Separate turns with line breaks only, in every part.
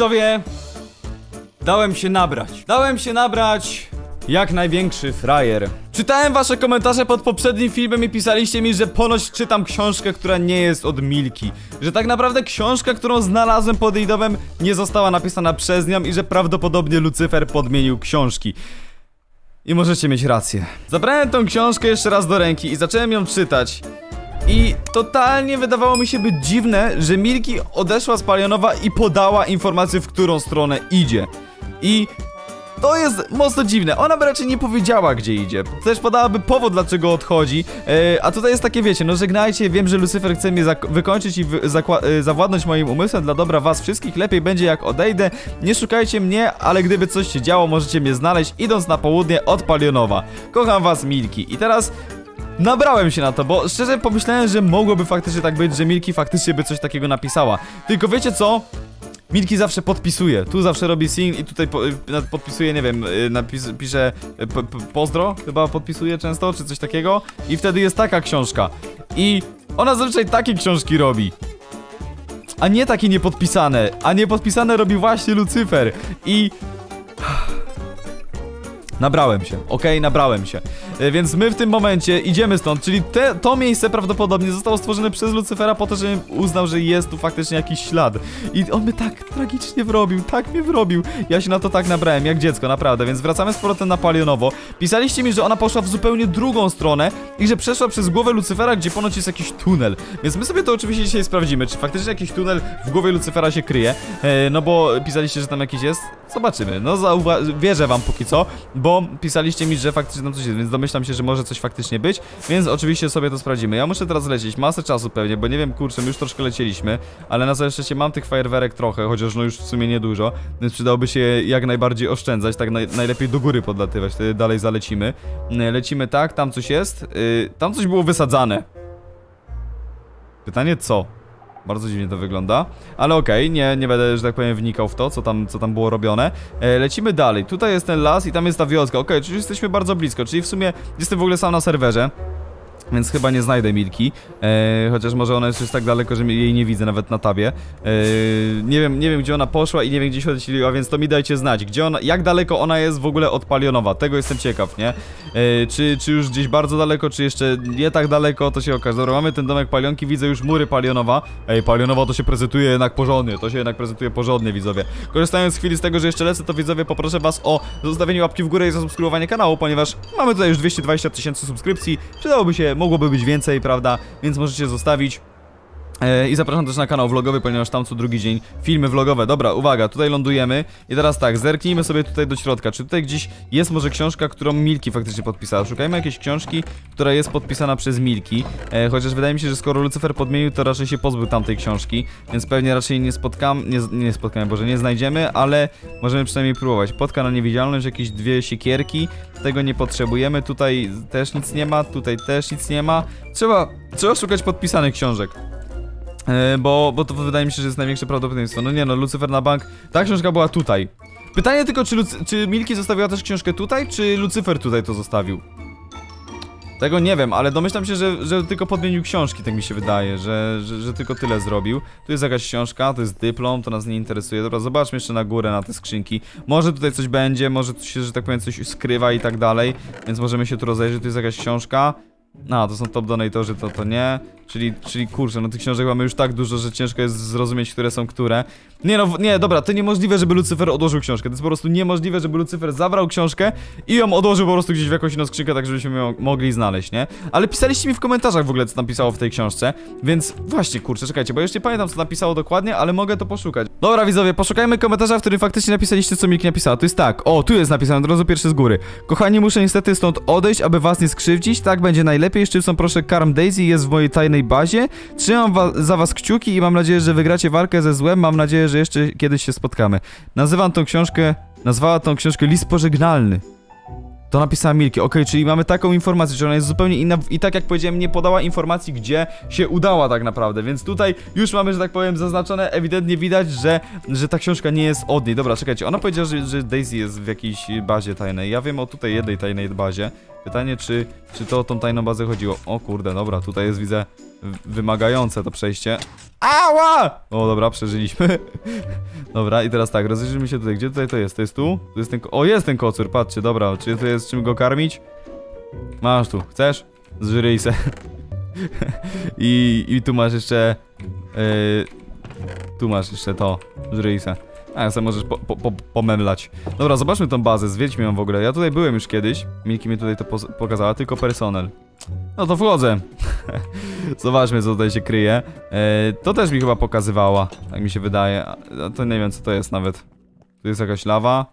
widzowie, dałem się nabrać jak największy frajer. Czytałem wasze komentarze pod poprzednim filmem i pisaliście mi, że ponoć czytam książkę, która nie jest od Milki. Że tak naprawdę książka, którą znalazłem pod jej domem, nie została napisana przez nią i że prawdopodobnie Lucyfer podmienił książki. I możecie mieć rację. Zabrałem tą książkę jeszcze raz do ręki i zacząłem ją czytać. I totalnie wydawało mi się być dziwne, że Milki odeszła z Palionowa i podała informację, w którą stronę idzie. I to jest mocno dziwne, ona by raczej nie powiedziała, gdzie idzie. Też podałaby powód, dlaczego odchodzi. A tutaj jest takie, wiecie, no żegnajcie, wiem, że Lucyfer chce mnie wykończyć i zawładnąć moim umysłem dla dobra was wszystkich. Lepiej będzie, jak odejdę. Nie szukajcie mnie, ale gdyby coś się działo, możecie mnie znaleźć, idąc na południe od Palionowa. Kocham was, Milki. I teraz nabrałem się na to, bo szczerze pomyślałem, że mogłoby faktycznie tak być, że Milki faktycznie by coś takiego napisała. Tylko wiecie co? Milki zawsze podpisuje, tu zawsze robi sign i tutaj podpisuje, nie wiem, pisze pozdro, chyba podpisuje często, czy coś takiego. I wtedy jest taka książka. I ona zazwyczaj takie książki robi, a nie takie niepodpisane. A niepodpisane robi właśnie Lucyfer. I nabrałem się, okej, nabrałem się. Więc my w tym momencie idziemy stąd, czyli to miejsce prawdopodobnie zostało stworzone przez Lucyfera po to, żebym uznał, że jest tu faktycznie jakiś ślad. I on mnie tak tragicznie wrobił, tak mnie wrobił. Ja się na to tak nabrałem, jak dziecko, naprawdę. Więc wracamy z powrotem na Palionowo. Pisaliście mi, że ona poszła w zupełnie drugą stronę i że przeszła przez głowę Lucyfera, gdzie ponoć jest jakiś tunel. Więc my sobie to oczywiście dzisiaj sprawdzimy, czy faktycznie jakiś tunel w głowie Lucyfera się kryje. No bo pisaliście, że tam jakiś jest. Zobaczymy. No wierzę wam póki co, bo pisaliście mi, że faktycznie tam coś jest, więc domyślam się, że może coś faktycznie być, więc oczywiście sobie to sprawdzimy. Ja muszę teraz lecieć, masę czasu pewnie, bo nie wiem, kurczę, my już troszkę lecieliśmy, ale na całe szczęście mam tych fajerwerek trochę, chociaż no już w sumie niedużo, więc przydałoby się jak najbardziej oszczędzać, tak najlepiej do góry podlatywać, wtedy dalej zalecimy. Lecimy tak, tam coś jest, tam coś było wysadzane. Pytanie co? Bardzo dziwnie to wygląda, ale okej, nie będę, że tak powiem, wnikał w to, co tam było robione. Lecimy dalej, tutaj jest ten las i tam jest ta wioska, okej, czyli jesteśmy bardzo blisko, czyli w sumie jestem w ogóle sam na serwerze. Więc chyba nie znajdę Milki, chociaż może ona jest już tak daleko, że jej nie widzę nawet na tabie. Nie wiem gdzie ona poszła i nie wiem gdzie się odcieliła, więc to mi dajcie znać, gdzie ona, jak daleko ona jest w ogóle od Palionowa, tego jestem ciekaw, nie? Czy już gdzieś bardzo daleko, czy jeszcze nie tak daleko, to się okaże. Dobra, mamy ten domek Palionki, widzę już mury Palionowa. Ej, Palionowa to się prezentuje jednak porządnie, widzowie. Korzystając z chwili z tego, że jeszcze lecę, to widzowie poproszę was o zostawienie łapki w górę i zasubskrybowanie kanału, ponieważ mamy tutaj już 220 000 subskrypcji, przydałoby się, mogłoby być więcej, prawda, więc możecie zostawić. I zapraszam też na kanał vlogowy, ponieważ tam co drugi dzień filmy vlogowe. Dobra, uwaga, tutaj lądujemy. I teraz tak, zerknijmy sobie tutaj do środka. Czy tutaj gdzieś jest może książka, którą Milki faktycznie podpisała? Szukajmy jakiejś książki, która jest podpisana przez Milki. Chociaż wydaje mi się, że skoro Lucyfer podmienił, to raczej się pozbył tamtej książki. Więc pewnie raczej nie znajdziemy, ale możemy przynajmniej próbować. Potka na niewidzialność, jakieś 2 siekierki. Tego nie potrzebujemy. Tutaj też nic nie ma, tutaj też nic nie ma. Trzeba szukać podpisanych książek. Bo to wydaje mi się, że jest największe prawdopodobieństwo. No nie no, Lucyfer na bank. Ta książka była tutaj. Pytanie tylko, czy Milki zostawiła też książkę tutaj, czy Lucyfer tutaj to zostawił? Tego nie wiem, ale domyślam się, że tylko podmienił książki, tak mi się wydaje, że tylko tyle zrobił. Tu jest jakaś książka, to jest dyplom, to nas nie interesuje. Dobra, zobaczmy jeszcze na górę, na te skrzynki. Może tutaj coś będzie, może tu się, że tak powiem, coś skrywa i tak dalej. Więc możemy się tu rozejrzeć, tu jest jakaś książka. A, to są top donatorzy, to nie. Czyli kurczę, no tych książek mamy już tak dużo, że ciężko jest zrozumieć, które są które. Nie, dobra, to niemożliwe, żeby Lucyfer odłożył książkę. To jest po prostu niemożliwe, żeby Lucyfer zabrał książkę i ją odłożył po prostu gdzieś w jakąś inną skrzynkę, tak żebyśmy ją mogli znaleźć, nie? Ale pisaliście mi w komentarzach w ogóle, co tam pisało w tej książce. Więc właśnie, kurczę, czekajcie, bo jeszcze nie pamiętam, co napisało dokładnie, ale mogę to poszukać. Dobra, widzowie, poszukajmy komentarza, w którym faktycznie napisaliście, co Milki napisała. To jest tak, o, tu jest napisane, od razu pierwszy z góry. Kochani, muszę niestety stąd odejść, aby was nie skrzywdzić, tak będzie najlepiej. Szczypcą proszę, Karm Daisy jest w mojej tajnej bazie. Trzymam za was kciuki i mam nadzieję, że wygracie walkę ze złem. Mam nadzieję, że jeszcze kiedyś się spotkamy. Nazwała tą książkę List pożegnalny. To napisała Milki, okej, czyli mamy taką informację, że ona jest zupełnie inna i tak jak powiedziałem, nie podała informacji, gdzie się udała tak naprawdę, więc tutaj już mamy, że tak powiem, zaznaczone, ewidentnie widać, że ta książka nie jest od niej. Dobra, czekajcie, ona powiedziała, że Daisy jest w jakiejś bazie tajnej, ja wiem o tutaj jednej tajnej bazie, Pytanie, czy to o tą tajną bazę chodziło? O kurde, dobra, tutaj jest, widzę, wymagające to przejście. Ała! O, dobra, przeżyliśmy. Dobra, i teraz tak, rozejrzyjmy się tutaj. Gdzie tutaj to jest? To jest tu? Tu jest ten... O, jest ten kocur, patrzcie, dobra. Czy to jest czym go karmić? Masz tu. Chcesz? Zżyryj se. I tu masz jeszcze... tu masz jeszcze to. Żryj se. A, sobie możesz pomemlać. Dobra, zobaczmy tą bazę, zwiedźmy ją w ogóle. Ja tutaj byłem już kiedyś. Milki mi tutaj to pokazała, tylko personel. No to wchodzę. Zobaczmy, co tutaj się kryje. To też mi chyba pokazywała, tak mi się wydaje. To nie wiem, co to jest nawet. Tu jest jakaś lawa.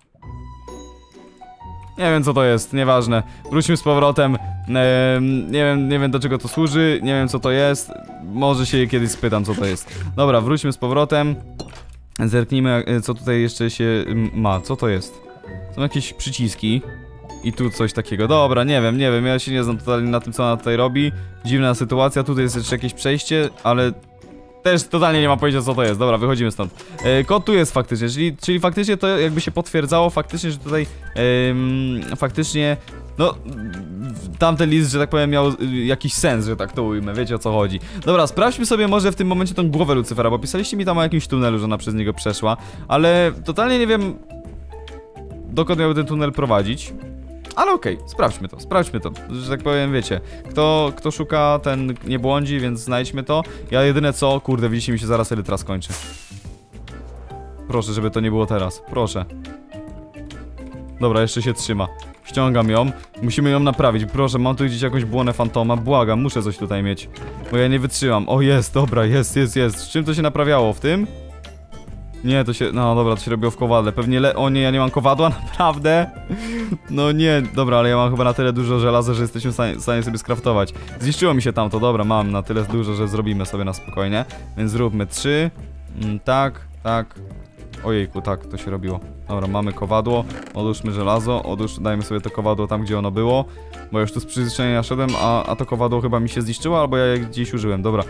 Nie wiem, co to jest, nieważne. Wróćmy z powrotem. Nie wiem do czego to służy, nie wiem co to jest. Może się kiedyś spytam, co to jest. Dobra, wróćmy z powrotem. Zerknijmy, co tutaj jeszcze się ma. Co to jest? Są jakieś przyciski. I tu coś takiego. Dobra, nie wiem, ja się nie znam totalnie na tym, co ona tutaj robi. Dziwna sytuacja, tutaj jest jeszcze jakieś przejście, ale też totalnie nie mam pojęcia, co to jest. Dobra, wychodzimy stąd. Kod tu jest faktycznie, czyli faktycznie to jakby się potwierdzało faktycznie, że tutaj faktycznie, no, tamten list, że tak powiem, miał jakiś sens, że tak to ujmę, wiecie o co chodzi. Dobra, sprawdźmy sobie może w tym momencie tą głowę Lucyfera, bo pisaliście mi tam o jakimś tunelu, że ona przez niego przeszła, ale totalnie nie wiem, dokąd miałby ten tunel prowadzić. Ale okej, sprawdźmy to, że tak powiem, wiecie, kto szuka, ten nie błądzi, więc znajdźmy to. Ja jedyne co, kurde, widzicie, mi się zaraz elytra skończy. Proszę, żeby to nie było teraz, proszę. Dobra, jeszcze się trzyma. Ściągam ją, musimy ją naprawić, proszę, mam tu gdzieś jakąś błonę fantoma, błagam, muszę coś tutaj mieć. Bo ja nie wytrzymam, o jest, dobra, jest. Z czym to się naprawiało, w tym? Nie, to się, no dobra, to się robiło w kowadle, pewnie o nie, ja nie mam kowadła, naprawdę? No nie, dobra, ale ja mam chyba na tyle dużo żelaza, że jesteśmy w stanie sobie skraftować. Zniszczyło mi się tamto, dobra, mam na tyle dużo, że zrobimy sobie na spokojnie. Więc zróbmy 3, tak, ojejku, tak, to się robiło. Dobra, mamy kowadło, odłóżmy żelazo, dajmy sobie to kowadło tam, gdzie ono było. Bo już tu z przyzwyczajenia szedłem, a to kowadło chyba mi się zniszczyło, albo ja je gdzieś użyłem, dobra.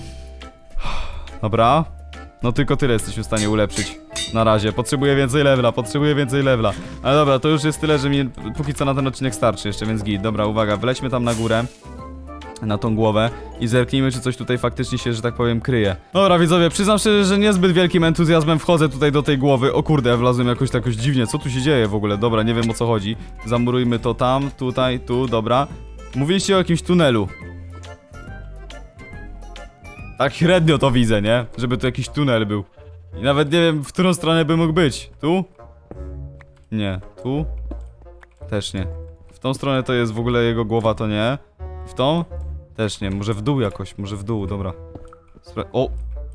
Dobra. No tylko tyle jesteśmy w stanie ulepszyć. Na razie. Potrzebuję więcej levela. Ale dobra, to już jest tyle, że mi póki co na ten odcinek starczy jeszcze, więc git. Dobra, uwaga, wlećmy tam na górę. Na tą głowę i zerknijmy, czy coś tutaj faktycznie się, że tak powiem, kryje. Dobra, widzowie, przyznam szczerze, że niezbyt wielkim entuzjazmem wchodzę tutaj do tej głowy. O kurde, ja wlazłem jakoś dziwnie. Co tu się dzieje w ogóle? Dobra, nie wiem o co chodzi. Zamurujmy to tam, tutaj, tu, dobra. Mówiliście o jakimś tunelu. Tak średnio to widzę, nie? Żeby tu jakiś tunel był. I nawet nie wiem, w którą stronę by mógł być. Tu? Nie. Tu? Też nie. W tą stronę to jest w ogóle jego głowa, to nie. W tą? Też nie. Może w dół jakoś. Może w dół, dobra. O!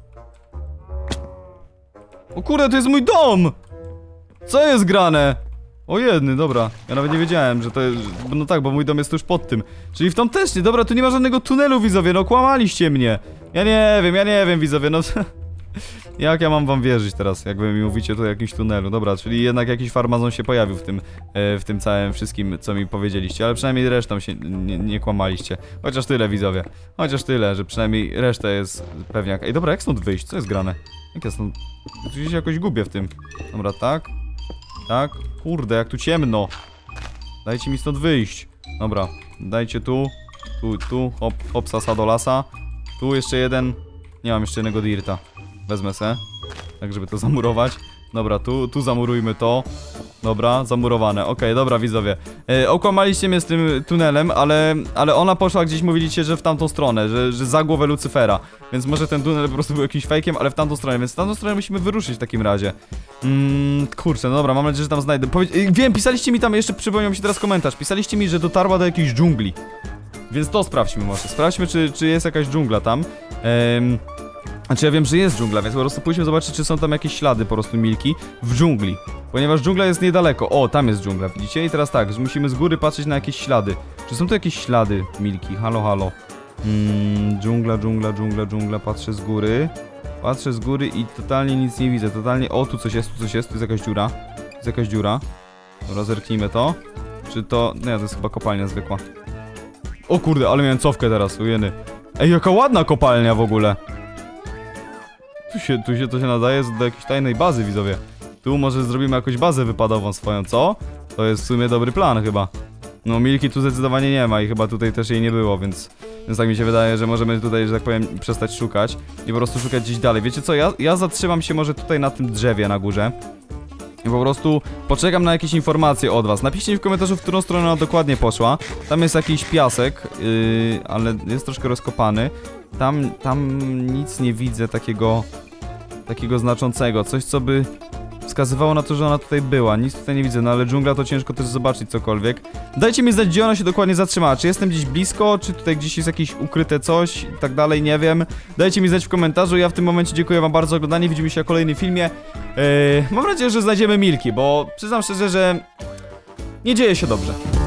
O kurde, to jest mój dom! Co jest grane? O jedny, dobra. Ja nawet nie wiedziałem, że to jest... No tak, bo mój dom jest tuż pod tym. Czyli w tą też nie. Dobra, tu nie ma żadnego tunelu, widzowie. No kłamaliście mnie. Ja nie wiem, widzowie, no... Jak ja mam wam wierzyć teraz, jak wy mi mówicie tu o jakimś tunelu? Dobra, czyli jednak jakiś farmazon się pojawił w tym całym wszystkim, co mi powiedzieliście. Ale przynajmniej resztą się nie kłamaliście. Chociaż tyle, widzowie. Chociaż tyle, że przynajmniej reszta jest pewniak. Ej, dobra, jak stąd wyjść? Co jest grane? Jak ja stąd... Tu się jakoś gubię w tym. Dobra, tak. Tak. Kurde, jak tu ciemno. Dajcie mi stąd wyjść. Dobra, dajcie tu. Tu, hop, hop, sasa do lasa. Tu jeszcze jeden. Nie mam jeszcze jednego dirta. Wezmę se. Tak, żeby to zamurować. Dobra, tu zamurujmy to. Dobra, zamurowane. Okej, dobra, widzowie. Okłamaliście mnie z tym tunelem, ale ona poszła gdzieś, mówiliście, że w tamtą stronę, że za głowę Lucyfera. Więc może ten tunel po prostu był jakimś fejkiem, ale w tamtą stronę, więc w tamtą stronę musimy wyruszyć w takim razie. Kurczę, no dobra, mam nadzieję, że tam znajdę. Wiem, pisaliście mi tam, jeszcze przypomniał mi się teraz komentarz. Pisaliście mi, że dotarła do jakiejś dżungli. Więc to sprawdźmy może. Sprawdźmy, czy jest jakaś dżungla tam. Znaczy ja wiem, że jest dżungla, więc po prostu pójdźmy zobaczyć, czy są tam jakieś ślady po prostu Milki w dżungli. Ponieważ dżungla jest niedaleko. O, tam jest dżungla, widzicie? I teraz tak, że musimy z góry patrzeć na jakieś ślady. Czy są tu jakieś ślady Milki? Halo, halo. Dżungla, patrzę z góry. Patrzę z góry i totalnie nic nie widzę. Totalnie, o, tu coś jest, tu jest jakaś dziura. Tu jest jakaś dziura. Dobra, zerknijmy to. Czy to... Nie, to jest chyba kopalnia zwykła. O kurde, ale miałem cofkę teraz, ujeny. Ej, jaka ładna kopalnia w ogóle. Tu się nadaje do jakiejś tajnej bazy, widzowie. Tu może zrobimy jakąś bazę wypadową swoją, co? To jest w sumie dobry plan chyba. No Milki tu zdecydowanie nie ma i chyba tutaj też jej nie było, więc tak mi się wydaje, że możemy tutaj, że tak powiem, przestać szukać i po prostu szukać gdzieś dalej. Wiecie co, ja zatrzymam się może tutaj na tym drzewie na górze i po prostu poczekam na jakieś informacje od was. Napiszcie mi w komentarzu, w którą stronę ona dokładnie poszła. Tam jest jakiś piasek, ale jest troszkę rozkopany. Tam nic nie widzę takiego znaczącego, coś co by wskazywało na to, że ona tutaj była. Nic tutaj nie widzę, no ale dżungla to ciężko też zobaczyć cokolwiek. Dajcie mi znać, gdzie ona się dokładnie zatrzymała. Czy jestem gdzieś blisko, czy tutaj gdzieś jest jakieś ukryte coś i tak dalej, nie wiem. Dajcie mi znać w komentarzu. Ja w tym momencie dziękuję wam bardzo za oglądanie. Widzimy się w kolejnym filmie. Mam nadzieję, że znajdziemy Milki, bo przyznam szczerze, że nie dzieje się dobrze.